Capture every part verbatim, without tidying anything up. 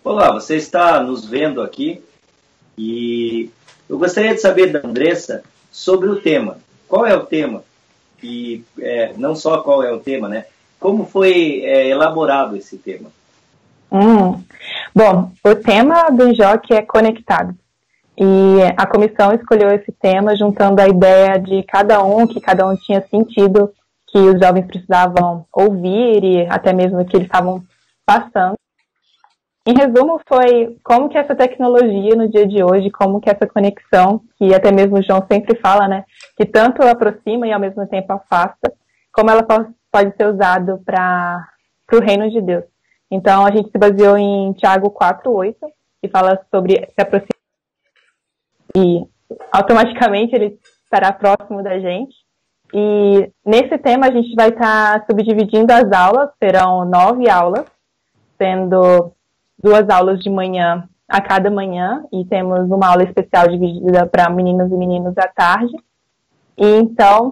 Olá, você está nos vendo aqui e eu gostaria de saber da Andressa sobre o tema. Qual é o tema? E é, não só qual é o tema, né? Como foi é, elaborado esse tema? Hum. Bom, o tema do Enjoque é conectado. E a comissão escolheu esse tema juntando a ideia de cada um, que cada um tinha sentido que os jovens precisavam ouvir e até mesmo que eles estavam passando. Em resumo, foi como que essa tecnologia no dia de hoje, como que essa conexão, que até mesmo o João sempre fala, né, que tanto aproxima e ao mesmo tempo afasta, como ela pode ser usada para o reino de Deus. Então, a gente se baseou em Tiago quatro, oito, que fala sobre se aproximar e automaticamente ele estará próximo da gente. E nesse tema a gente vai estar subdividindo as aulas, serão nove aulas, sendo duas aulas de manhã a cada manhã, e temos uma aula especial dividida para meninas e meninos à tarde. E então,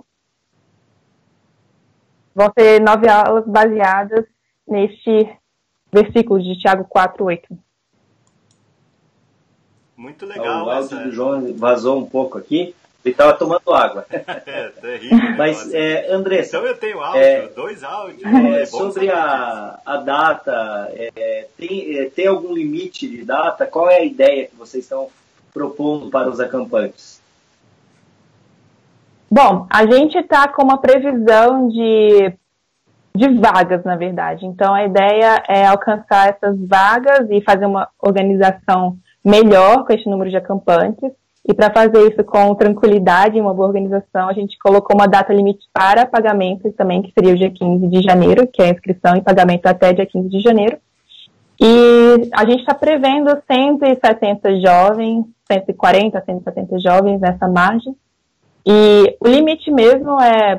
vão ser nove aulas baseadas neste versículo de Tiago quatro, oito. Muito legal. O áudio essa... do João vazou um pouco aqui. Ele estava tomando água. É, terrível. Mas, é, Andressa... Então eu tenho áudio, é, dois áudios. É, é sobre a, a data, é, tem, é, tem algum limite de data? Qual é a ideia que vocês estão propondo para os acampantes? Bom, a gente está com uma previsão de, de vagas, na verdade. Então, a ideia é alcançar essas vagas e fazer uma organização melhor com este número de acampantes. E para fazer isso com tranquilidade e uma boa organização, a gente colocou uma data limite para pagamentos também, que seria o dia quinze de janeiro, que é a inscrição e pagamento até dia quinze de janeiro. E a gente está prevendo cento e setenta jovens, cento e quarenta, cento e setenta jovens nessa margem. E o limite mesmo é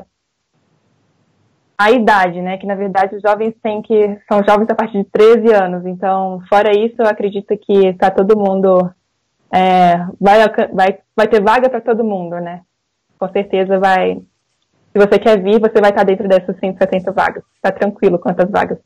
a idade, né? Que na verdade os jovens têm que são jovens a partir de treze anos. Então, fora isso, eu acredito que está todo mundo é, vai, vai, vai ter vaga para todo mundo, né? Com certeza vai. Se você quer vir, você vai estar dentro dessas cento e setenta vagas. Está tranquilo quantas vagas.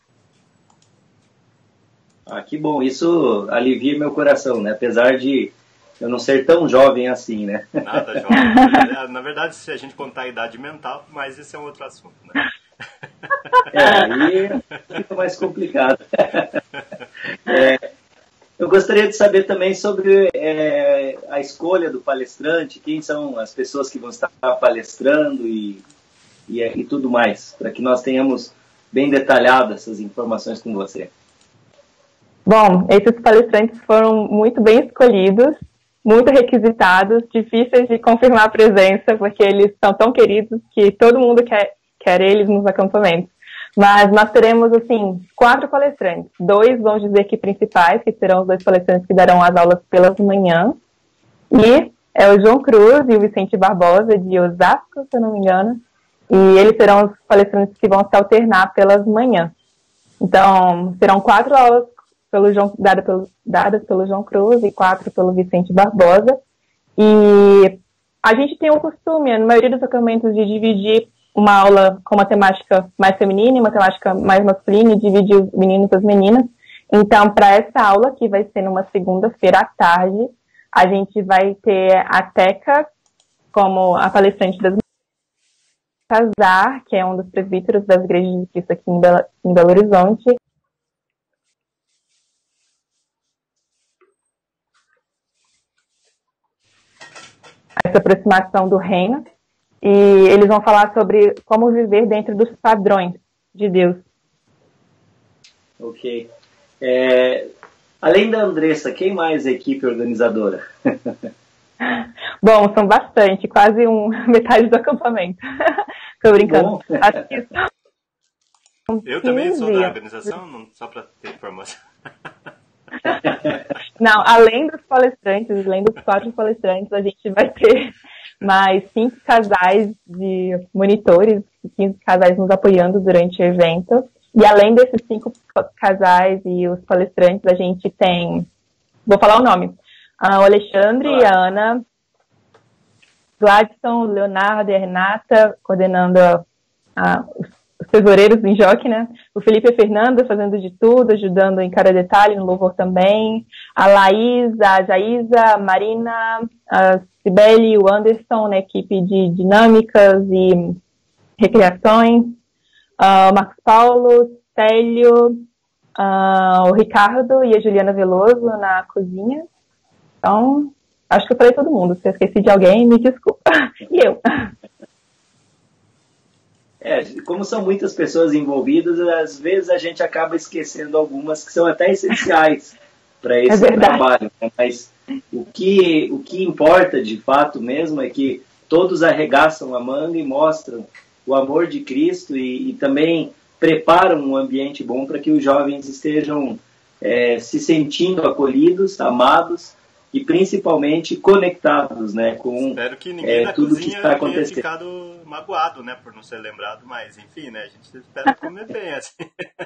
Ah, que bom. Isso alivia meu coração, né? Apesar de eu não ser tão jovem assim, né? Nada jovem. Na verdade, se a gente contar a idade mental, mas esse é um outro assunto, né? É, aí fica mais complicado. É, eu gostaria de saber também sobre é, a escolha do palestrante, quem são as pessoas que vão estar palestrando e, e, e tudo mais, para que nós tenhamos bem detalhadas essas informações com você. Bom, esses palestrantes foram muito bem escolhidos, muito requisitados, difíceis de confirmar a presença, porque eles são tão queridos que todo mundo quer, quer eles nos acampamentos. Mas nós teremos, assim, quatro palestrantes. Dois, vamos dizer que principais, que serão os dois palestrantes que darão as aulas pelas manhãs. E é o João Cruz e o Vicente Barbosa, de Osasco, se eu não me engano. E eles serão os palestrantes que vão se alternar pelas manhãs. Então, serão quatro aulas pelo João, dada pelo, dadas pelo João Cruz e quatro pelo Vicente Barbosa. E a gente tem o costume, na maioria dos acampamentos, de dividir uma aula com uma temática mais feminina e uma temática mais masculina e dividir os meninos e as meninas. Então, para essa aula, que vai ser numa segunda-feira à tarde, a gente vai ter a Teca como a palestrante das Casar, que é um dos presbíteros das igrejas de Cristo aqui em Belo, em Belo Horizonte. Essa aproximação do reino, e eles vão falar sobre como viver dentro dos padrões de Deus. Ok. É, além da Andressa, quem mais é a equipe organizadora? Bom, são bastante, quase um, metade do acampamento. Estou brincando. Acho que são Eu também sou da organização, não, só para ter informação. Não, além dos palestrantes, além dos quatro palestrantes, a gente vai ter mais cinco casais de monitores, quinze casais nos apoiando durante o evento. E além desses cinco casais e os palestrantes, a gente tem, vou falar o nome, o Alexandre e a Ana, Gladson, Leonardo e a Renata, coordenando a, os tesoureiros do Enjoque, né? O Felipe e a Fernanda fazendo de tudo, ajudando em cada detalhe, no louvor também. A Laís, a Jaísa, a Marina, a Cibele e o Anderson na equipe de dinâmicas e recriações. Uh, o Marcos Paulo, Célio, uh, o Ricardo e a Juliana Veloso na cozinha. Então, acho que eu falei todo mundo. Se eu esqueci de alguém, me desculpa. E eu. É, como são muitas pessoas envolvidas, às vezes a gente acaba esquecendo algumas que são até essenciais para esse é trabalho. Né? Mas o que, o que importa de fato mesmo é que todos arregaçam a manga e mostram o amor de Cristo e, e também preparam um ambiente bom para que os jovens estejam é, se sentindo acolhidos, amados e principalmente conectados, né, com Espero que ninguém é, da tudo cozinha que está tenha acontecendo. ficado magoado, né, por não ser lembrado, mas enfim, né, a gente espera comer bem, assim.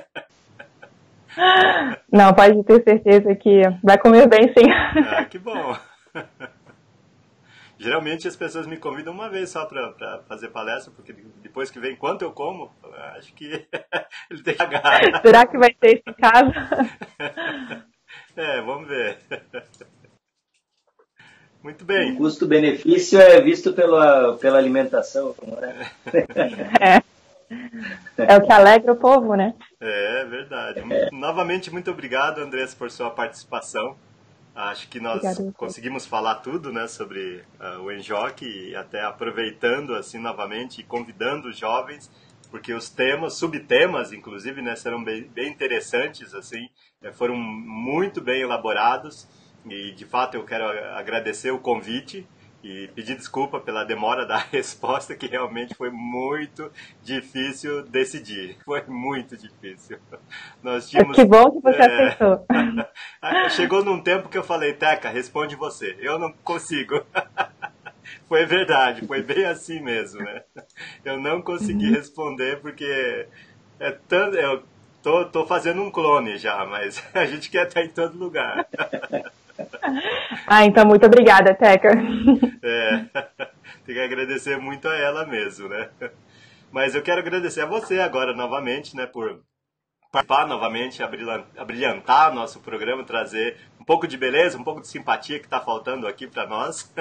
Não, pode ter certeza que vai comer bem, sim. Ah, que bom. Geralmente as pessoas me convidam uma vez só para fazer palestra, porque depois que vem quanto eu como, acho que ele tem que pagar. Será que vai ter esse caso? É, vamos ver. Muito bem. O custo-benefício é visto pela, pela alimentação, não é? É. É o que alegra o povo, né? É, verdade. É. Novamente, muito obrigado, Andressa, por sua participação. Acho que nós Obrigado, conseguimos falar tudo, né, sobre uh, o Enjoque e até aproveitando assim novamente e convidando os jovens, porque os temas, subtemas, inclusive, né, serão bem, bem interessantes, assim, foram muito bem elaborados e, de fato, eu quero agradecer o convite e pedir desculpa pela demora da resposta, que realmente foi muito difícil decidir. Foi muito difícil. Nós tínhamos, que bom que você é, aceitou. Chegou num tempo que eu falei, Teca, responde você. Eu não consigo. Foi verdade, foi bem assim mesmo, né? Eu não consegui responder porque é tanto, eu tô, tô fazendo um clone já, mas a gente quer estar em todo lugar. Ah, então muito obrigada, Teca. É, tem que agradecer muito a ela mesmo, né? Mas eu quero agradecer a você agora novamente, né, por participar novamente, abrilhantar nosso programa, trazer um pouco de beleza, um pouco de simpatia que está faltando aqui para nós.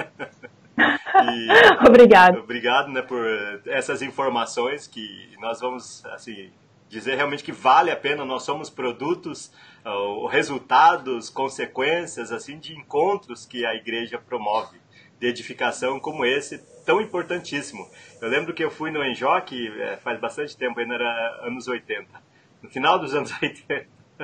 E, obrigado. Obrigado, né, por essas informações que nós vamos, assim, dizer realmente que vale a pena. Nós somos produtos, uh, resultados, consequências, assim, de encontros que a igreja promove, de edificação como esse, tão importantíssimo. Eu lembro que eu fui no Enjoque é, faz bastante tempo, ainda era anos oitenta, no final dos anos oitenta.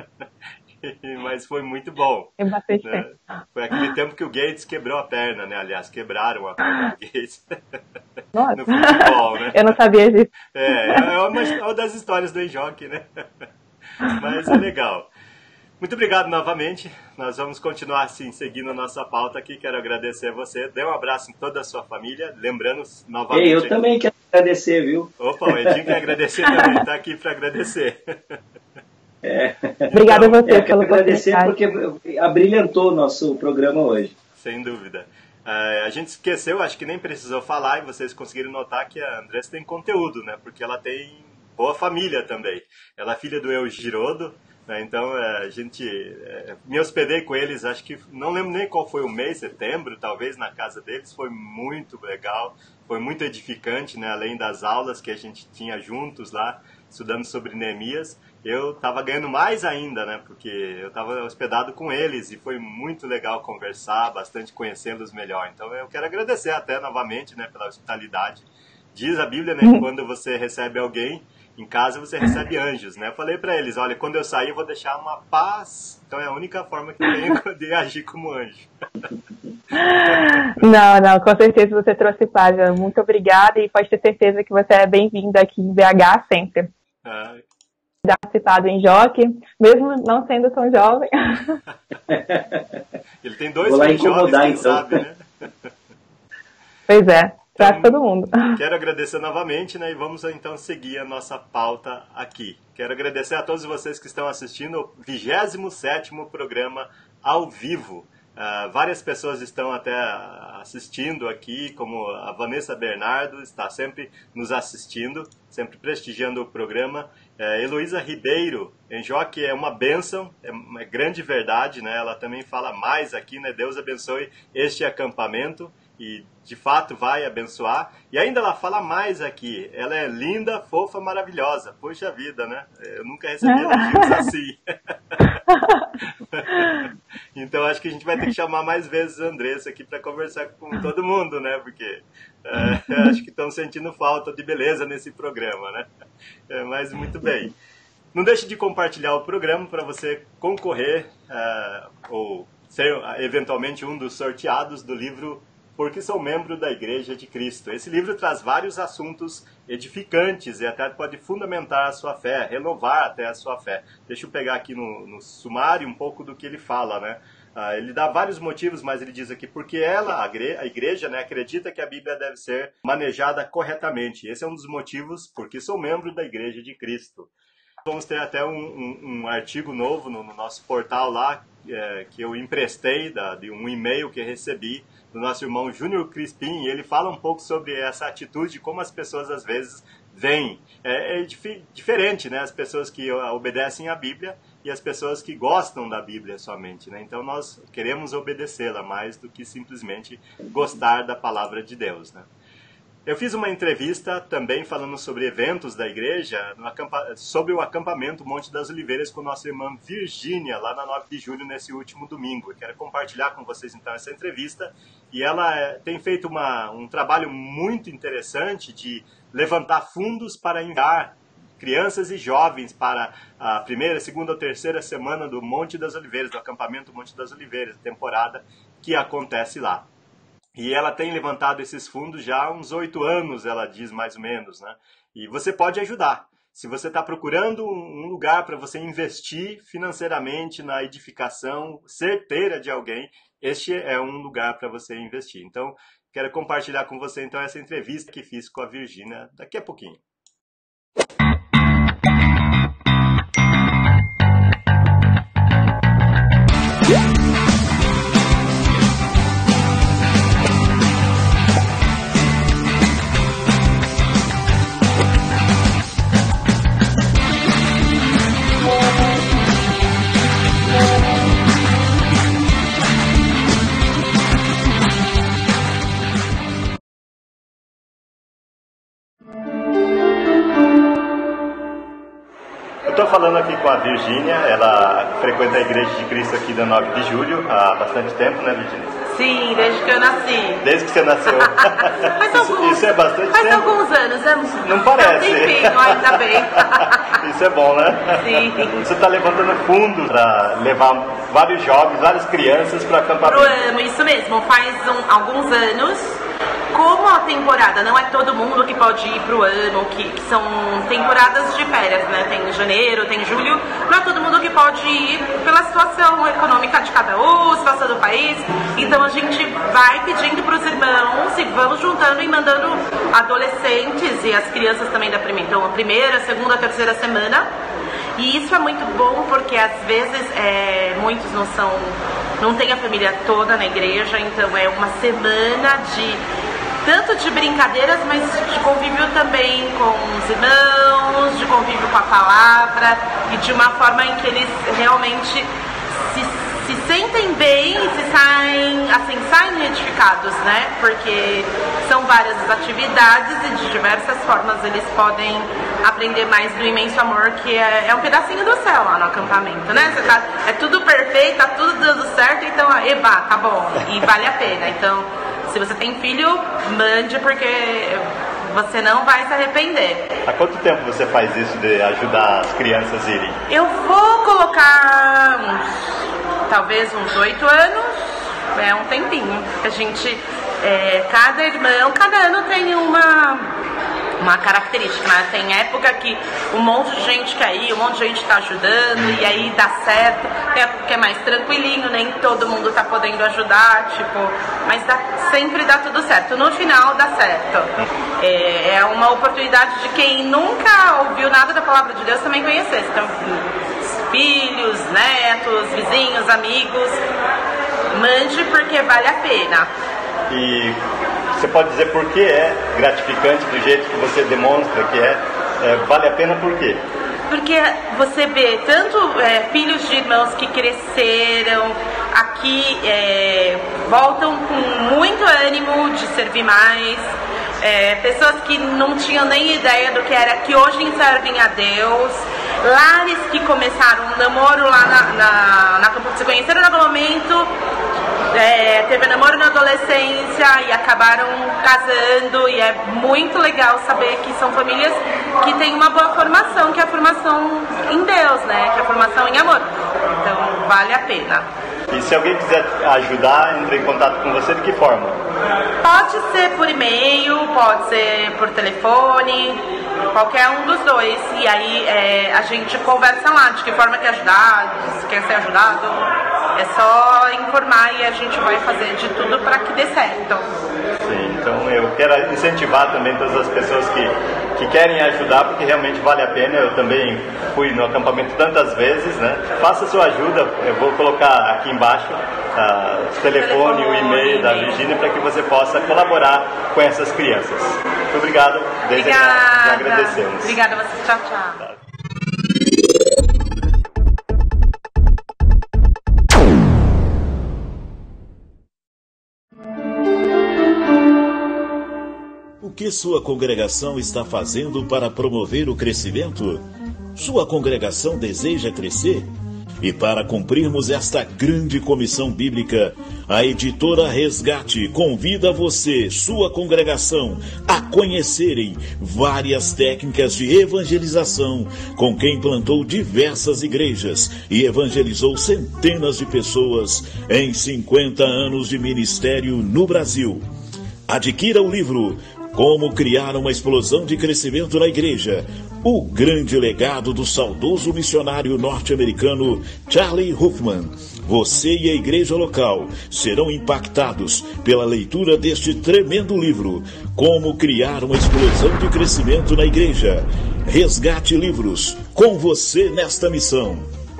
Mas foi muito bom. É bastante né? tempo. Foi aquele tempo que o Gates quebrou a perna, né? Aliás, quebraram a perna do Gates. Nossa. No futebol, né? Eu não sabia disso. É, é uma, uma das histórias do Enjoque, né? Mas é legal. Muito obrigado novamente. Nós vamos continuar assim, seguindo a nossa pauta aqui. Quero agradecer a você. Dê um abraço em toda a sua família. Lembrando novamente... Ei, eu também quero agradecer, viu? Opa, o Edinho quer agradecer também. Está aqui para agradecer. É. Obrigada então, a você eu pelo agradecer porque abrilhantou o nosso programa hoje. Sem dúvida. Uh, a gente esqueceu, acho que nem precisou falar, e vocês conseguiram notar que a Andressa tem conteúdo, né? Porque ela tem boa família também. Ela é filha do Eu Girodo, né? Então uh, a gente... Uh, me hospedei com eles, acho que... Não lembro nem qual foi o mês, setembro, talvez, na casa deles. Foi muito legal, foi muito edificante, né? Além das aulas que a gente tinha juntos lá, estudando sobre Neemias. Eu estava ganhando mais ainda, né? Porque eu estava hospedado com eles e foi muito legal conversar, bastante conhecê-los melhor. Então eu quero agradecer até novamente, né, pela hospitalidade. Diz a Bíblia, né, que quando você recebe alguém em casa, você recebe anjos, né? Eu falei para eles, olha, quando eu sair eu vou deixar uma paz. Então é a única forma que eu tenho de agir como anjo. Não, não, com certeza você trouxe paz. Muito obrigada e pode ter certeza que você é bem-vindo aqui em B H sempre. Ah, participado em Enjoque, mesmo não sendo tão jovem. Ele tem dois Vou lá filhos jovens, incomodar, quem então. sabe, né? Pois é, traz todo mundo. Quero agradecer novamente, né? E vamos então seguir a nossa pauta aqui. Quero agradecer a todos vocês que estão assistindo o vigésimo sétimo programa ao vivo Uh, várias pessoas estão até assistindo aqui, como a Vanessa Bernardo está sempre nos assistindo, sempre prestigiando o programa. Uh, Heloísa Ribeiro, em Joque, é uma bênção, é uma grande verdade, né? Ela também fala mais aqui, né? Deus abençoe este acampamento. E de fato vai abençoar. E ainda ela fala mais aqui. Ela é linda, fofa, maravilhosa. Poxa vida, né? Eu nunca recebi elogios assim. Então acho que a gente vai ter que chamar mais vezes a Andressa aqui para conversar com todo mundo, né? Porque é, acho que estão sentindo falta de beleza nesse programa, né? É, mas muito bem. Não deixe de compartilhar o programa para você concorrer uh, ou ser eventualmente um dos sorteados do livro Porque Sou Membro da Igreja de Cristo. Esse livro traz vários assuntos edificantes e até pode fundamentar a sua fé, renovar até a sua fé. Deixa eu pegar aqui no, no sumário um pouco do que ele fala, né? Ah, ele dá vários motivos, mas ele diz aqui, porque ela, a igreja, a igreja, né, acredita que a Bíblia deve ser manejada corretamente. Esse é um dos motivos, porque sou membro da Igreja de Cristo. Vamos ter até um, um, um artigo novo no, no nosso portal lá, é, que eu emprestei da, de um e-mail que recebi do nosso irmão Júnior Crispim, e ele fala um pouco sobre essa atitude, como as pessoas às vezes veem. É, é dif diferente, né? As pessoas que obedecem à Bíblia e as pessoas que gostam da Bíblia somente, né? Então nós queremos obedecê-la mais do que simplesmente gostar da palavra de Deus, né? Eu fiz uma entrevista também falando sobre eventos da igreja, no acampa... sobre o acampamento Monte das Oliveiras com nossa irmã Virgínia, lá na nove de julho, nesse último domingo. Eu quero compartilhar com vocês então essa entrevista. E ela é... tem feito uma... um trabalho muito interessante de levantar fundos para enviar crianças e jovens para a primeira, segunda ou terceira semana do Monte das Oliveiras, do acampamento Monte das Oliveiras, temporada que acontece lá. E ela tem levantado esses fundos já há uns oito anos, ela diz mais ou menos, né? E você pode ajudar. Se você está procurando um lugar para você investir financeiramente na edificação certeira de alguém, este é um lugar para você investir. Então, quero compartilhar com você então essa entrevista que fiz com a Virgínia daqui a pouquinho. Estou falando aqui com a Virgínia, ela frequenta a Igreja de Cristo aqui da nove de julho há bastante tempo, né, Virgínia? Sim, desde que eu nasci. Desde que você nasceu. Faz isso, alguns, isso é bastante faz tempo. Faz alguns anos, é, não parece. É um tempinho, ainda bem. Isso é bom, né? Sim. Você está levantando fundo para levar vários jovens, várias crianças para acampamento. Pro ano, isso mesmo, faz um, alguns anos. Como a temporada não é todo mundo que pode ir pro ano, que, que são temporadas de férias, né? Tem janeiro, tem julho, não é todo mundo que pode ir pela situação econômica de cada um, situação do país. Então a gente vai pedindo pros irmãos e vamos juntando e mandando adolescentes e as crianças também da primeira, então a primeira, segunda, terceira semana. E isso é muito bom porque às vezes é, muitos não são, não tem a família toda na igreja, então é uma semana de tanto de brincadeiras, mas de convívio também com os irmãos, de convívio com a palavra e de uma forma em que eles realmente se, se sentem bem e se saem, assim, saem edificados, né? Porque são várias atividades e de diversas formas eles podem aprender mais do imenso amor que é, é um pedacinho do céu lá no acampamento, né? Você tá, é tudo perfeito, tá tudo dando certo, então, eba, tá bom, e vale a pena. Então, se você tem filho, mande, porque você não vai se arrepender. Há quanto tempo você faz isso de ajudar as crianças a irem? Eu vou colocar uns, talvez uns oito anos, é um tempinho. A gente, é, cada irmão, cada ano tem uma... uma característica, né? Tem época que um monte de gente quer ir, um monte de gente tá ajudando e aí dá certo. Tem época que é mais tranquilinho, nem todo mundo tá podendo ajudar, tipo, mas dá, sempre dá tudo certo. No final dá certo. É, é uma oportunidade de quem nunca ouviu nada da palavra de Deus também conhecer. Então, filhos, netos, vizinhos, amigos. mande porque vale a pena. E você pode dizer por que é gratificante do jeito que você demonstra que é, é vale a pena por quê? Porque você vê tanto é, filhos de irmãos que cresceram aqui, é, voltam com muito ânimo de servir mais, é, pessoas que não tinham nem ideia do que era, que hoje servem a Deus, lares que começaram um namoro lá na, na, na Campo, se conheceram no momento, é, teve namoro na adolescência e acabaram casando, e é muito legal saber que são famílias que têm uma boa formação, que é a formação em Deus, né? Que é a formação em amor. Então vale a pena. E se alguém quiser ajudar, entre em contato com você, de que forma? Pode ser por e-mail, pode ser por telefone, qualquer um dos dois. E aí é, a gente conversa lá de que forma quer ajudar, se quer ser ajudado. É só informar e a gente vai fazer de tudo para que dê certo. Sim, então eu quero incentivar também todas as pessoas que, que querem ajudar, porque realmente vale a pena. Eu também fui no acampamento tantas vezes, né? Faça sua ajuda, eu vou colocar aqui embaixo uh, o telefone, o e-mail da Virgínia, para que você possa colaborar com essas crianças. Muito obrigado, desde já agradecemos. Obrigada a vocês, tchau, tchau. O que sua congregação está fazendo para promover o crescimento? Sua congregação deseja crescer? E para cumprirmos esta grande comissão bíblica, a editora Resgate convida você, sua congregação, a conhecerem várias técnicas de evangelização com quem plantou diversas igrejas e evangelizou centenas de pessoas em cinquenta anos de ministério no Brasil. Adquira o livro Como Criar uma Explosão de Crescimento na Igreja, o grande legado do saudoso missionário norte-americano Charlie Huffman. Você e a igreja local serão impactados pela leitura deste tremendo livro, Como Criar uma Explosão de Crescimento na Igreja. Resgate Livros, com você nesta missão.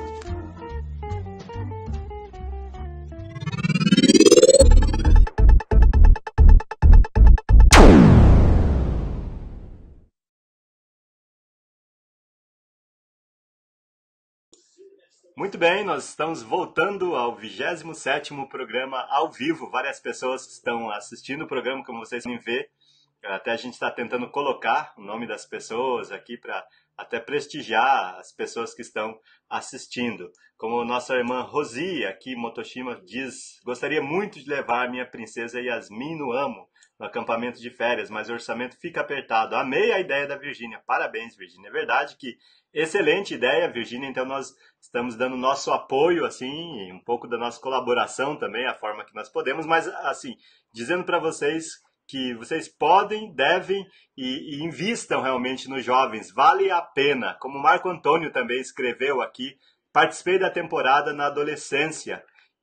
Muito bem, nós estamos voltando ao vigésimo sétimo programa ao vivo. Várias pessoas estão assistindo o programa, como vocês podem ver. Até a gente está tentando colocar o nome das pessoas aqui para até prestigiar as pessoas que estão assistindo. Como nossa irmã Rosi, aqui em Motoshima, diz: gostaria muito de levar minha princesa Yasmin no Amo, no acampamento de férias, mas o orçamento fica apertado. Amei a ideia da Virgínia. Parabéns, Virgínia. É verdade que excelente ideia, Virgínia. Então nós estamos dando nosso apoio, assim, um pouco da nossa colaboração também, a forma que nós podemos, mas assim, dizendo para vocês que vocês podem, devem e, e invistam realmente nos jovens. Vale a pena. Como o Marco Antônio também escreveu aqui, participei da temporada na adolescência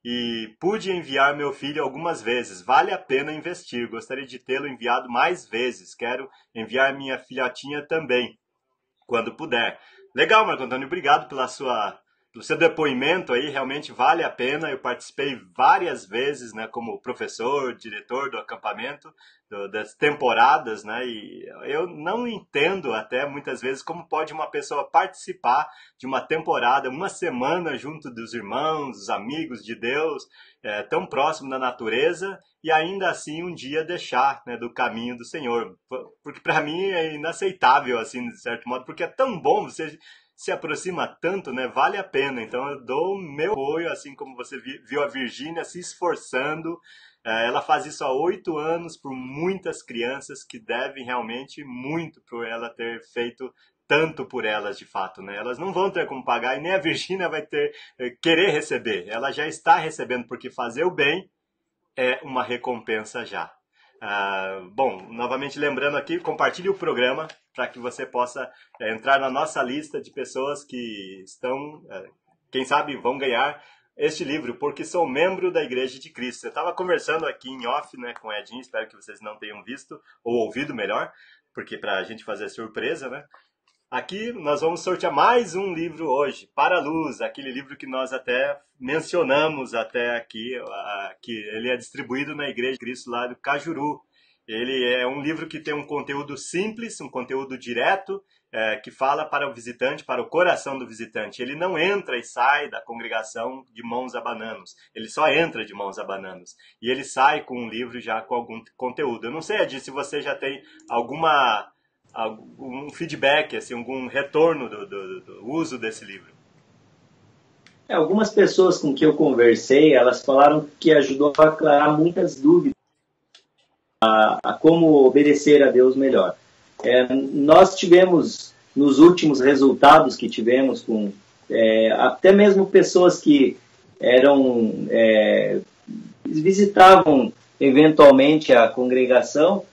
e pude enviar meu filho algumas vezes. Vale a pena investir. Gostaria de tê-lo enviado mais vezes. Quero enviar minha filhotinha também, quando puder. Legal, Marco Antônio. Obrigado pela sua, pelo seu depoimento aí. Realmente vale a pena. Eu participei várias vezes, né, como professor, diretor do acampamento, do, das temporadas, né, e eu não entendo até muitas vezes como pode uma pessoa participar de uma temporada, uma semana junto dos irmãos, dos amigos de Deus, é, tão próximo da natureza, e ainda assim um dia deixar, né, do caminho do Senhor. Porque para mim é inaceitável, assim, de certo modo, porque é tão bom, você se aproxima tanto, né? Vale a pena. Então eu dou meu apoio, assim como você viu a Virgínia se esforçando. Ela faz isso há oito anos por muitas crianças que devem realmente muito por ela ter feito tanto por elas, de fato, né? Elas não vão ter como pagar e nem a Virgínia vai ter querer receber. Ela já está recebendo, porque fazer o bem é uma recompensa já. Uh, bom, novamente lembrando aqui, compartilhe o programa para que você possa é, entrar na nossa lista de pessoas que estão, é, quem sabe, vão ganhar este livro, porque sou membro da Igreja de Cristo. Eu estava conversando aqui em off, né, com o Edinho, espero que vocês não tenham visto, ou ouvido melhor, porque para a gente fazer surpresa, né? Aqui nós vamos sortear mais um livro hoje, Para a Luz, aquele livro que nós até mencionamos até aqui, que ele é distribuído na Igreja de Cristo lá do Cajuru. Ele é um livro que tem um conteúdo simples, um conteúdo direto, é, que fala para o visitante, para o coração do visitante. Ele não entra e sai da congregação de mãos abananos. Ele só entra de mãos abananos. E ele sai com um livro já com algum conteúdo. Eu não sei, Adi, se você já tem alguma, algum feedback, assim, algum retorno do, do, do uso desse livro. É, algumas pessoas com que eu conversei, elas falaram que ajudou a aclarar muitas dúvidas a, a como obedecer a Deus melhor. É, nós tivemos, nos últimos resultados que tivemos, com é, até mesmo pessoas que eram é, visitavam eventualmente a congregação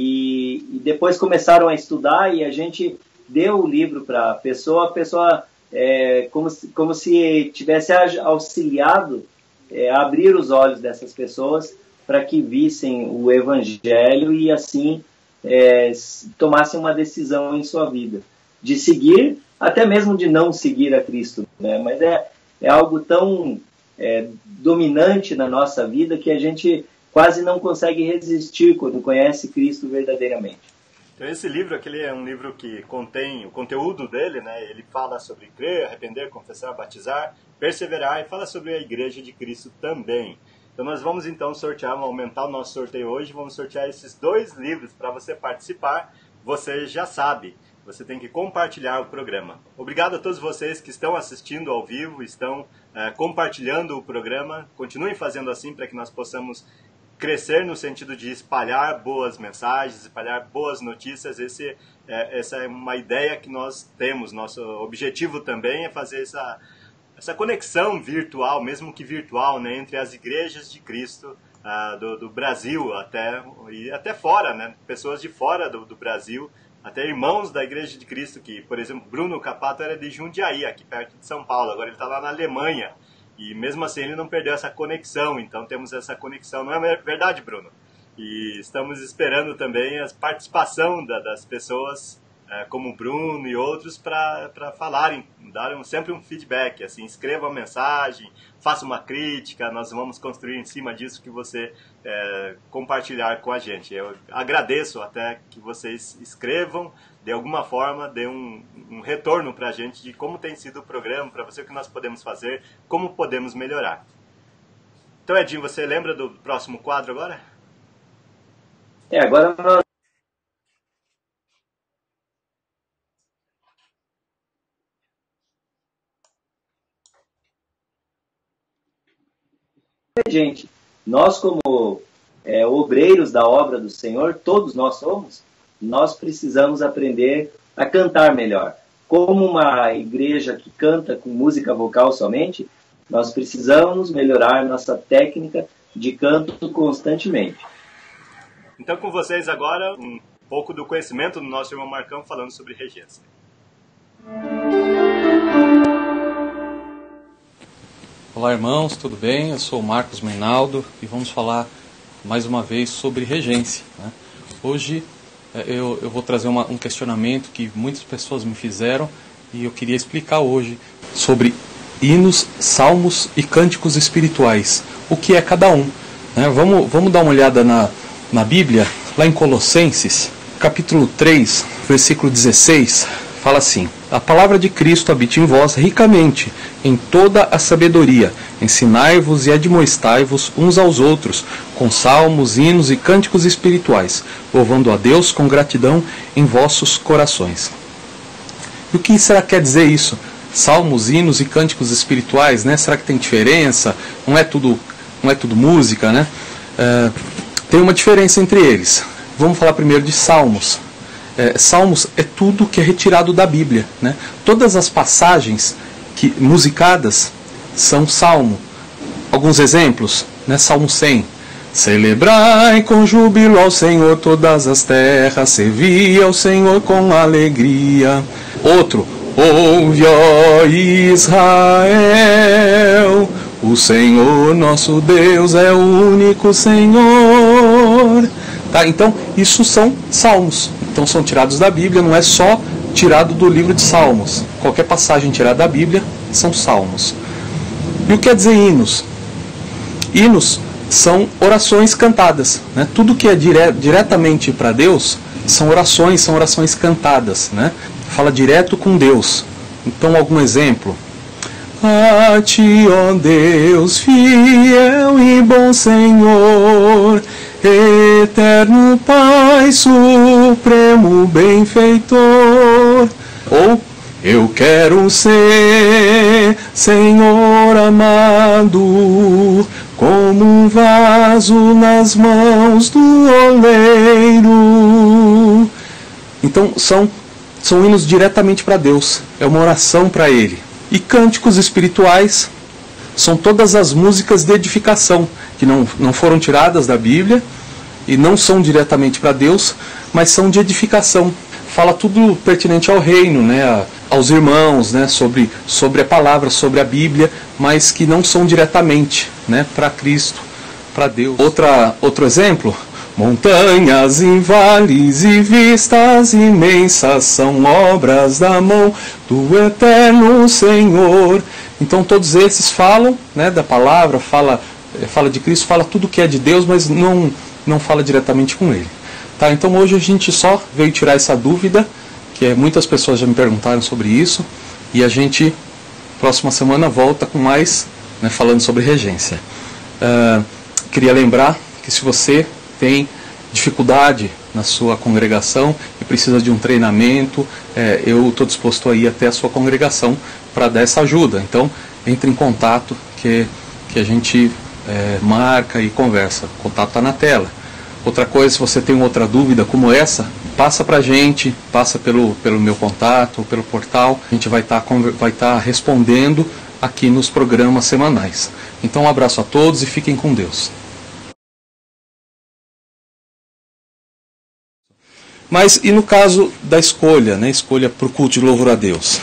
e, e depois começaram a estudar, e a gente deu o livro para a pessoa, a pessoa é, como, se, como se tivesse auxiliado é, a abrir os olhos dessas pessoas para que vissem o Evangelho e assim É, tomassem uma decisão em sua vida, de seguir, até mesmo de não seguir a Cristo, né? Mas é, é algo tão é, dominante na nossa vida que a gente quase não consegue resistir quando conhece Cristo verdadeiramente. Então esse livro aqui é um livro que contém o conteúdo dele, né? Ele fala sobre crer, arrepender, confessar, batizar, perseverar, e fala sobre a Igreja de Cristo também. Então nós vamos então sortear, vamos aumentar o nosso sorteio hoje, vamos sortear esses dois livros. Para você participar, você já sabe, você tem que compartilhar o programa. Obrigado a todos vocês que estão assistindo ao vivo, estão é, compartilhando o programa. Continuem fazendo assim para que nós possamos crescer no sentido de espalhar boas mensagens, espalhar boas notícias. Esse, é, essa é uma ideia que nós temos. Nosso objetivo também é fazer essa... essa conexão virtual, mesmo que virtual, né, entre as igrejas de Cristo uh, do, do Brasil até, e até fora, né, pessoas de fora do, do Brasil, até irmãos da Igreja de Cristo, que, por exemplo, Bruno Capato era de Jundiaí, aqui perto de São Paulo, agora ele está lá na Alemanha, e mesmo assim ele não perdeu essa conexão, então temos essa conexão, não é verdade, Bruno? E estamos esperando também a participação da, das pessoas, como o Bruno e outros, para falarem, darem sempre um feedback, assim, escreva uma mensagem, faça uma crítica, nós vamos construir em cima disso que você é, compartilhar com a gente. Eu agradeço até que vocês escrevam, de alguma forma, dê um, um retorno para a gente de como tem sido o programa, para você, o que nós podemos fazer, como podemos melhorar. Então, Edinho, você lembra do próximo quadro agora? É, agora nós... Gente, nós como é, obreiros da obra do Senhor, todos nós somos, nós precisamos aprender a cantar melhor. Como uma igreja que canta com música vocal somente, nós precisamos melhorar nossa técnica de canto constantemente. Então, com vocês agora, um pouco do conhecimento do nosso irmão Marcão falando sobre regência. Olá, irmãos, tudo bem? Eu sou o Marcos Meinaldo e vamos falar mais uma vez sobre regência, né? Hoje eu, eu vou trazer uma, um questionamento que muitas pessoas me fizeram e eu queria explicar hoje sobre hinos, salmos e cânticos espirituais. O que é cada um, né? Vamos, vamos dar uma olhada na, na Bíblia, lá em Colossenses, capítulo três, versículo dezesseis, fala assim: a palavra de Cristo habite em vós ricamente, em toda a sabedoria. Ensinai-vos e admoestai-vos uns aos outros, com salmos, hinos e cânticos espirituais, louvando a Deus com gratidão em vossos corações. E o que será que quer dizer isso? Salmos, hinos e cânticos espirituais, né? Será que tem diferença? Não é tudo, não é tudo música, né? É, tem uma diferença entre eles. Vamos falar primeiro de salmos. É, salmos é tudo que é retirado da Bíblia, né? Todas as passagens que, musicadas são salmo. Alguns exemplos, né? Salmo cem. Celebrai com júbilo ao Senhor todas as terras, servi ao Senhor com alegria. Outro, ouve, ó Israel, o Senhor nosso Deus é o único Senhor. Tá, então, isso são salmos. Então são tirados da Bíblia, não é só tirado do livro de Salmos. Qualquer passagem tirada da Bíblia são salmos. E o que quer dizer hinos? Hinos são orações cantadas, né? Tudo que é dire diretamente para Deus são orações, são orações cantadas, né? Fala direto com Deus. Então, algum exemplo? A ti, ó Deus, fiel e bom Senhor, eterno Pai, supremo benfeitor. Ou, eu quero ser, Senhor amado, como um vaso nas mãos do oleiro. Então, são, são hinos diretamente para Deus, é uma oração para Ele. E cânticos espirituais são todas as músicas de edificação, que não, não foram tiradas da Bíblia e não são diretamente para Deus, mas são de edificação. Fala tudo pertinente ao reino, né, aos irmãos, né, sobre, sobre a palavra, sobre a Bíblia, mas que não são diretamente, né, para Cristo, para Deus. Outra, outro exemplo? Montanhas e vales e vistas imensas são obras da mão do eterno Senhor. Então todos esses falam, né, da palavra, fala, fala de Cristo, fala tudo que é de Deus, mas não, não fala diretamente com Ele. Tá, então hoje a gente só veio tirar essa dúvida, que é, muitas pessoas já me perguntaram sobre isso, e a gente, próxima semana, volta com mais, né, falando sobre regência. Uh, queria lembrar que se você tem dificuldade na sua congregação e precisa de um treinamento, é, eu estou disposto a ir até a sua congregação para dar essa ajuda. Então, entre em contato que, que a gente é, marca e conversa. O contato está na tela. Outra coisa, se você tem outra dúvida como essa, passa para a gente, passa pelo, pelo meu contato, pelo portal. A gente vai estar vai tá respondendo aqui nos programas semanais. Então, um abraço a todos e fiquem com Deus. Mas e no caso da escolha, né? Escolha para o culto de louvor a Deus?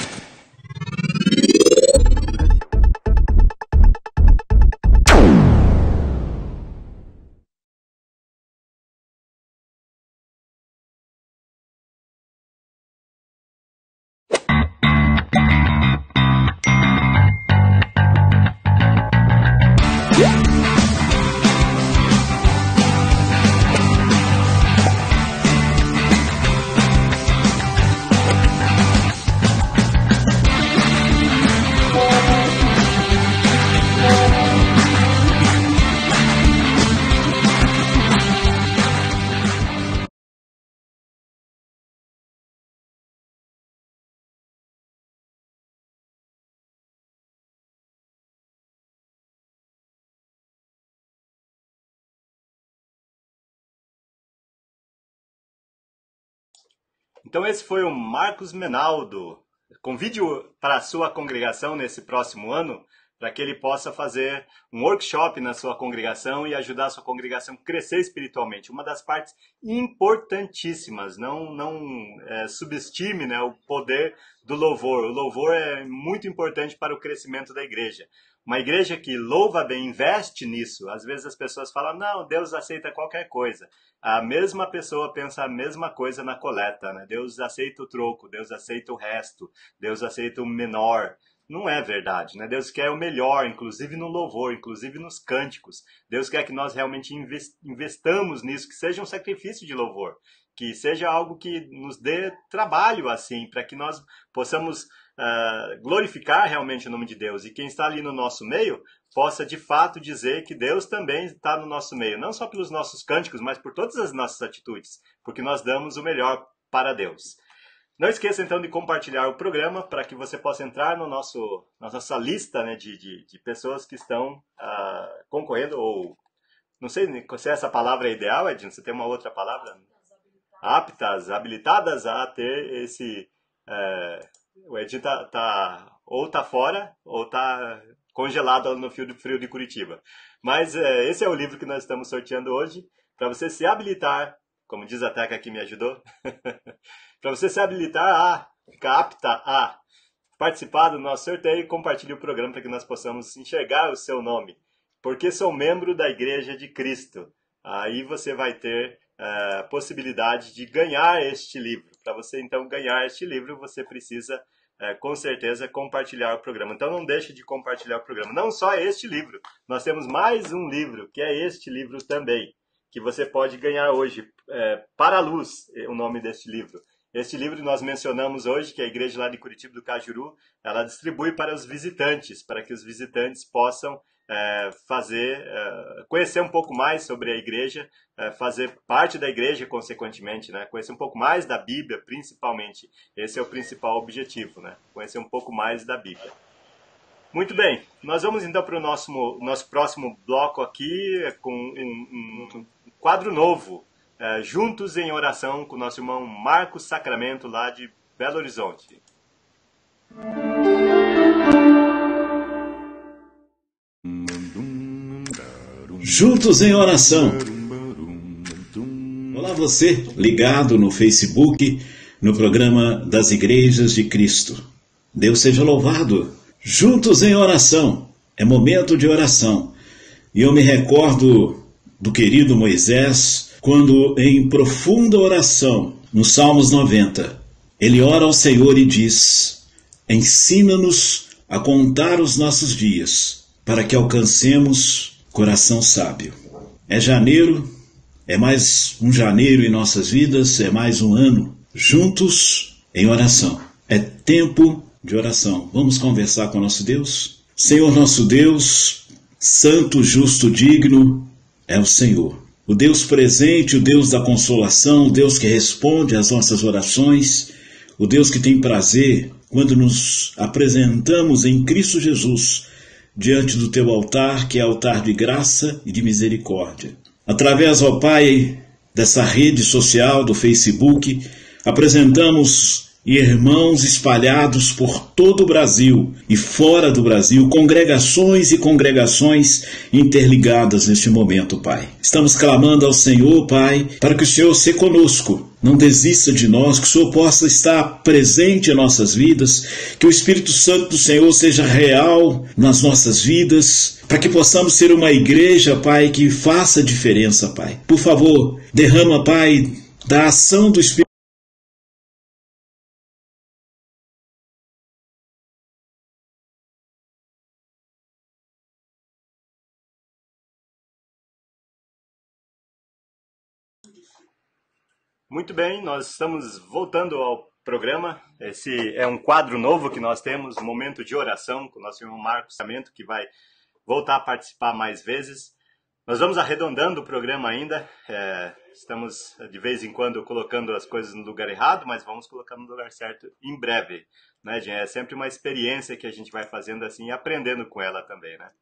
Então esse foi o Marcos Menaldo. Convide-o para a sua congregação nesse próximo ano, para que ele possa fazer um workshop na sua congregação e ajudar a sua congregação a crescer espiritualmente. Uma das partes importantíssimas, não, não é, subestime, né, o poder do louvor. O louvor é muito importante para o crescimento da igreja. Uma igreja que louva bem, investe nisso. Às vezes as pessoas falam, não, Deus aceita qualquer coisa. A mesma pessoa pensa a mesma coisa na coleta, né? Deus aceita o troco, Deus aceita o resto, Deus aceita o menor. Não é verdade, né? Deus quer o melhor, inclusive no louvor, inclusive nos cânticos. Deus quer que nós realmente investamos nisso, que seja um sacrifício de louvor, que seja algo que nos dê trabalho, assim, para que nós possamos uh, glorificar realmente o nome de Deus. E quem está ali no nosso meio possa, de fato, dizer que Deus também está no nosso meio. Não só pelos nossos cânticos, mas por todas as nossas atitudes, porque nós damos o melhor para Deus. Não esqueça, então, de compartilhar o programa para que você possa entrar no nosso, na nossa lista, né, de, de, de pessoas que estão uh, concorrendo, ou não sei se essa palavra é ideal, Edinho, você tem uma outra palavra? Aptas, habilitadas a ter esse... Uh, o Edinho tá, tá, ou está fora, ou está congelado no fio de frio de Curitiba. Mas uh, esse é o livro que nós estamos sorteando hoje, para você se habilitar, como diz a Teca que me ajudou, para você se habilitar a, ficar apta a participar do nosso sorteio e compartilhe o programa para que nós possamos enxergar o seu nome. Porque sou membro da Igreja de Cristo. Aí você vai ter a uh, possibilidade de ganhar este livro. Para você, então, ganhar este livro, você precisa, é, com certeza, compartilhar o programa. Então, não deixe de compartilhar o programa. Não só este livro, nós temos mais um livro, que é este livro também, que você pode ganhar hoje. É, Para a Luz, é o nome deste livro. Este livro nós mencionamos hoje, que a igreja lá de Curitiba do Cajuru, ela distribui para os visitantes, para que os visitantes possam é, fazer, é, conhecer um pouco mais sobre a igreja, é, fazer parte da igreja, consequentemente, né? Conhecer um pouco mais da Bíblia, principalmente. Esse é o principal objetivo, né? Conhecer um pouco mais da Bíblia. Muito bem, nós vamos então para o nosso, nosso próximo bloco aqui, com um, um, um quadro novo. É, juntos em oração com o nosso irmão Marcos Sacramento, lá de Belo Horizonte. Juntos em oração. Olá você, ligado no Facebook, no programa das Igrejas de Cristo. Deus seja louvado. Juntos em oração. É momento de oração. E eu me recordo do querido Moisés, quando em profunda oração, no Salmos noventa, ele ora ao Senhor e diz: ensina-nos a contar os nossos dias, para que alcancemos coração sábio. É janeiro, é mais um janeiro em nossas vidas, é mais um ano, juntos em oração. É tempo de oração. Vamos conversar com o nosso Deus? Senhor nosso Deus, santo, justo, digno, é o Senhor. O Deus presente, o Deus da consolação, o Deus que responde às nossas orações, o Deus que tem prazer quando nos apresentamos em Cristo Jesus diante do teu altar, que é altar de graça e de misericórdia. Através, ó Pai, dessa rede social do Facebook, apresentamos irmãos espalhados por todo o Brasil e fora do Brasil, congregações e congregações interligadas neste momento, Pai. Estamos clamando ao Senhor, Pai, para que o Senhor seja conosco, não desista de nós, que o Senhor possa estar presente em nossas vidas, que o Espírito Santo do Senhor seja real nas nossas vidas, para que possamos ser uma igreja, Pai, que faça diferença, Pai. Por favor, derrama, Pai, da ação do Espírito Muito bem, nós estamos voltando ao programa. Esse é um quadro novo que nós temos, Momento de Oração, com o nosso irmão Marcos Sacramento, que vai voltar a participar mais vezes. Nós vamos arredondando o programa ainda. É, estamos, de vez em quando, colocando as coisas no lugar errado, mas vamos colocar no lugar certo em breve. Né, Jean? É sempre uma experiência que a gente vai fazendo assim e aprendendo com ela também, né?